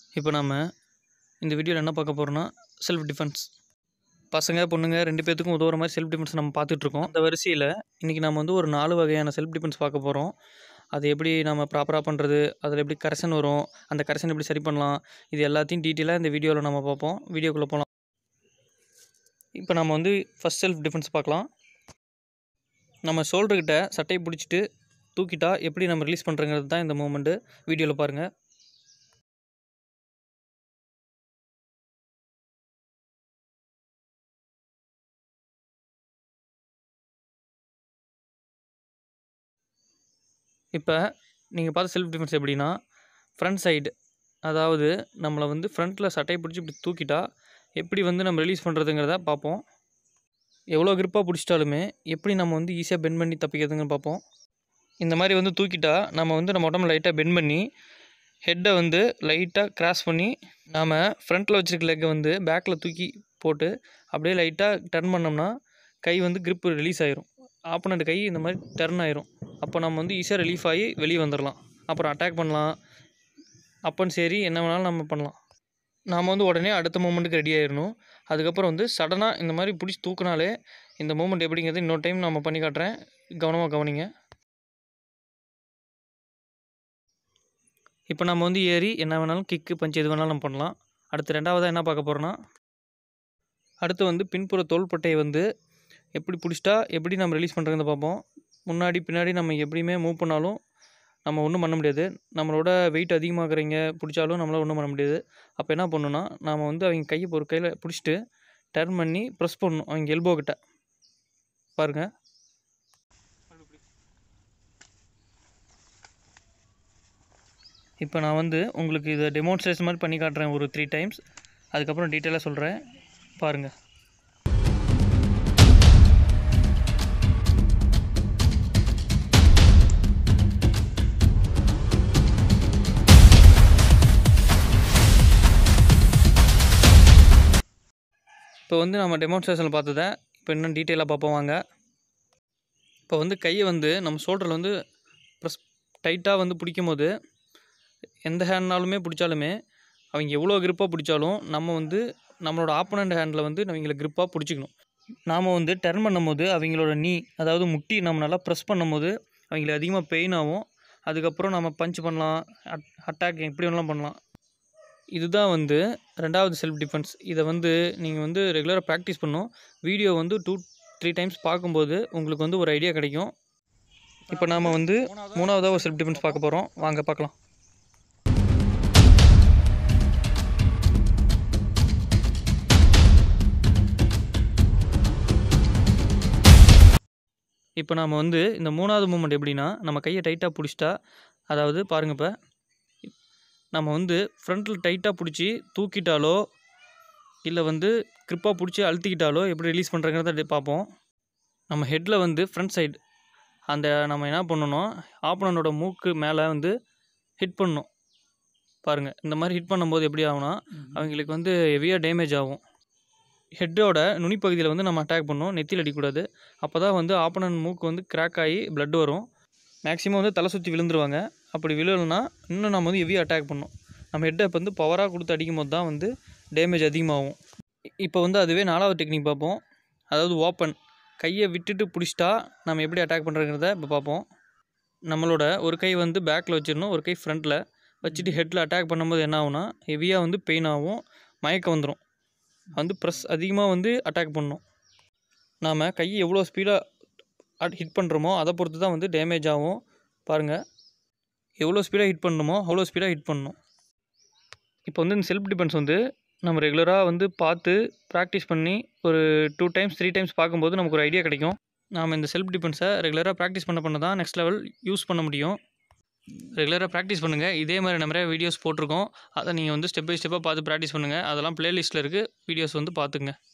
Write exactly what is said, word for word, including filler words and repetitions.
இப்போ நம்ம இந்த வீடியோவில் என்ன பார்க்க போகிறோம்னா செல்ஃப் டிஃபென்ஸ். பசங்க பொண்ணுங்க ரெண்டு பேத்துக்கும் உதவுற மாதிரி செல்ஃப் டிஃபென்ஸ் நம்ம பார்த்துட்ருக்கோம். அந்த வரிசையில் இன்றைக்கி நம்ம வந்து ஒரு நாலு வகையான செல்ஃப் டிஃபென்ஸ் பார்க்க போகிறோம். அது எப்படி நம்ம ப்ராப்பராக பண்ணுறது, அதில் எப்படி கரெக்ஷன் வரும், அந்த கரெக்ஷன் எப்படி சரி பண்ணலாம், இது எல்லாத்தையும் டீட்டெயிலாக இந்த வீடியோவில் நம்ம பார்ப்போம். வீடியோக்குள்ளே போகலாம். இப்போ நம்ம வந்து ஃபஸ்ட் செல்ஃப் டிஃபென்ஸ் பார்க்கலாம். நம்ம ஷோல்டர்கிட்ட சட்டையை பிடிச்சிட்டு தூக்கிட்டா எப்படி நம்ம ரிலீஸ் பண்ணுறங்கிறது தான் இந்த மூமெண்ட்டு. வீடியோவில் பாருங்கள். இப்போ நீங்கள் பார்த்த செல்ஃப் டிஃபென்ஸ் எப்படின்னா, ஃப்ரண்ட் சைடு, அதாவது நம்மளை வந்து ஃப்ரண்ட்டில் சட்டையை பிடிச்சி இப்படி தூக்கிட்டா எப்படி வந்து நம்ம ரிலீஸ் பண்ணுறதுங்கிறத பார்ப்போம். எவ்வளோ கிரிப்பாக பிடிச்சிட்டாலுமே எப்படி நம்ம வந்து ஈஸியாக பெண்ட் பண்ணி தப்பிக்கிறதுங்கன்னு பார்ப்போம். இந்த மாதிரி வந்து தூக்கிட்டா நம்ம வந்து நம்ம உடம்பு லைட்டாக பெண்ட் பண்ணி ஹெட்டை வந்து லைட்டாக கிராஸ் பண்ணி நாம் ஃப்ரண்ட்டில் வச்சுருக்க லெக்கை வந்து பேக்கில் தூக்கி போட்டு அப்படியே லைட்டாக டர்ன் பண்ணோம்னா கை வந்து கிரிப்பு ரிலீஸ் ஆகிரும். ஆப்போனண்ட் கை இந்த மாதிரி டர்ன் ஆயிரும். அப்போ நம்ம வந்து ஈஸியாக ரிலீஃப் ஆகி வெளியே வந்துடலாம். அப்புறம் அட்டாக் பண்ணலாம், அப்பன்னு சரி என்ன வேணாலும் நம்ம பண்ணலாம். நாம் வந்து உடனே அடுத்த மூமெண்ட்டுக்கு ரெடி ஆகிடணும். அதுக்கப்புறம் வந்து சடனாக இந்த மாதிரி பிடிச்சி தூக்கினாலே இந்த மூமெண்ட் எப்படிங்கிறது இன்னொரு டைம் நம்ம பண்ணி காட்டுறேன், கவனமாக கவனிங்க. இப்போ நம்ம வந்து ஏறி என்ன வேணாலும் கிக்கு பஞ்சு எது வேணாலும் நம்ம பண்ணலாம். அடுத்து ரெண்டாவதாக என்ன பார்க்க போகிறோன்னா, அடுத்து வந்து பின்புற தோள்பட்டையை வந்து எப்படி பிடிச்சிட்டா எப்படி நம்ம ரிலீஸ் பண்ணுறதுன்னு பார்ப்போம். முன்னாடி பின்னாடி நம்ம எப்படியுமே மூவ் பண்ணாலும் நம்ம ஒன்றும் பண்ண முடியாது. நம்மளோட வெயிட் அதிகமாகறவங்க பிடிச்சாலும் நம்மளால் ஒன்றும் பண்ண முடியாது. அப்போ என்ன பண்ணணும்னா, நாம் வந்து அவங்க கையை ஒரு கையில் பிடிச்சிட்டு டர்ன் பண்ணி ப்ரெஸ் பண்ணணும் அவங்க எல்போ கிட்ட. பாருங்கள். இப்போ நான் வந்து உங்களுக்கு இதை டெமான்ஸ்ட்ரேஷன் மாதிரி பண்ணி காட்டுறேன் ஒரு த்ரீ டைம்ஸ். அதுக்கப்புறம் டீட்டெயிலாக சொல்கிறேன், பாருங்கள். இப்போ வந்து நம்ம டெமான்ஸ்ட்ரேஷனில் பார்த்ததை இப்போ இன்னும் டீட்டெயிலாக பார்ப்போம் வாங்க. இப்போ வந்து கையை வந்து நம்ம ஷோல்டரில் வந்து ப்ரெஸ் டைட்டாக வந்து பிடிக்கும் போது எந்த ஹேண்ட்னாலுமே பிடிச்சாலுமே அவங்க எவ்வளோ கிரிப்பாக பிடிச்சாலும் நம்ம வந்து நம்மளோட ஆப்போனண்ட் ஹேண்டில் வந்து அவங்கள கிரிப்பாக பிடிச்சிக்கணும். நாம் வந்து டர்ன் பண்ணும் போது அவங்களோட நீ, அதாவது முட்டி நம்ம நல்லா ப்ரெஸ் பண்ணும் போது அவங்களுக்கு அதிகமாக பெயின் ஆகும். அதுக்கப்புறம் நம்ம பஞ்ச் பண்ணலாம், அட் அட்டாக் எப்படி வேணாலும் பண்ணலாம். இதுதான் வந்து ரெண்டாவது செல்ஃப் டிஃபென்ஸ். இதை வந்து நீங்கள் வந்து ரெகுலராக ப்ராக்டிஸ் பண்ணணும். வீடியோ வந்து டூ த்ரீ டைம்ஸ் பார்க்கும்போது உங்களுக்கு வந்து ஒரு ஐடியா கிடைக்கும். இப்போ நாம் வந்து மூணாவதாக ஒரு செல்ஃப் டிஃபென்ஸ் பார்க்க போகிறோம், வாங்க பார்க்கலாம். இப்போ நாம் வந்து இந்த மூணாவது மூமெண்ட் எப்படின்னா, நம்ம கையை டைட்டாக பிடிச்சிட்டா, அதாவது பாருங்கள், இப்போ நம்ம வந்து ஃப்ரண்ட்டில் டைட்டாக பிடிச்சி தூக்கிட்டாலோ இல்லை வந்து கிரிப்பாக பிடிச்சி அழுத்திக்கிட்டாலோ எப்படி ரிலீஸ் பண்ணுறங்கிறத பார்ப்போம். நம்ம ஹெட்டில் வந்து ஃப்ரண்ட் சைடு அந்த நம்ம என்ன பண்ணணும், ஆப்போனண்டோட மூக்கு மேலே வந்து ஹிட் பண்ணணும். பாருங்கள், இந்த மாதிரி ஹிட் பண்ணும்போது எப்படி ஆகும்னா அவங்களுக்கு வந்து ஹெவியாக டேமேஜ் ஆகும். ஹெட்டோட நுனிப்பகுதியில் வந்து நம்ம அட்டாக் பண்ணணும், நெத்தியில் அடிக்கக்கூடாது. அப்போ தான் வந்து ஆப்போனண்ட் மூக்கு வந்து கிராக் ஆகி பிளட் வரும். மேக்ஸிமம் வந்து தலை சுற்றி விழுந்துருவாங்க. அப்படி விழுலன்னா இன்னும் நம்ம வந்து ஹெவியாக அட்டாக் பண்ணணும். நம்ம ஹெட்டை இப்போ வந்து பவராக கொடுத்து அடிக்கும் போது தான் வந்து டேமேஜ் அதிகமாகும். இப்போ வந்து அதுவே நாலாவது டெக்னிக் பார்ப்போம், அதாவது ஓப்பன். கையை விட்டுட்டு பிடிச்சிட்டா நம்ம எப்படி அட்டாக் பண்ணுறங்கிறத இப்போ பார்ப்போம். நம்மளோட ஒரு கை வந்து பேக்கில் வச்சிடணும், ஒரு கை ஃப்ரண்ட்டில் வச்சுட்டு ஹெட்டில் அட்டாக் பண்ணும்போது என்ன ஆகும்னா ஹெவியாக வந்து பெயின் ஆகும், மயக்கம் வந்துடும். வந்து ப்ரெஸ் அதிகமாக வந்து அட்டாக் பண்ணணும். நாம் கையை எவ்வளோ ஸ்பீடாக ஹிட் பண்ணுறோமோ அதை பொறுத்து தான் வந்து டேமேஜ் ஆகும். பாருங்கள், எவ்வளோ ஸ்பீடாக ஹிட் பண்ணணுமோ அவ்வளோ ஸ்பீடாக ஹிட் பண்ணணும். இப்போ வந்து இந்த செல்ஃப் டிஃபென்ஸ் வந்து நம்ம ரெகுலராக வந்து பார்த்து ப்ராக்டிஸ் பண்ணி ஒரு டூ டைம்ஸ் த்ரீ டைம்ஸ் பார்க்கும்போது நமக்கு ஒரு ஐடியா கிடைக்கும். நாம் இந்த செல்ஃப் டிஃபென்ஸை ரெகுலராக ப்ராக்டிஸ் பண்ண பண்ண தான் நெக்ஸ்ட் லெவல் யூஸ் பண்ண முடியும். ரெகுலராக ப்ராக்டிஸ் பண்ணுங்கள். இதே மாதிரி நிறைய வீடியோஸ் போட்டிருக்கோம், அதை நீங்கள் வந்து ஸ்டெப் பை ஸ்டெப்பாக பார்த்து ப்ராக்டிஸ் பண்ணுங்கள். அதெல்லாம் ப்ளேலிஸ்ட்டில் இருக்குது, வீடியோஸ் வந்து பார்த்துங்க.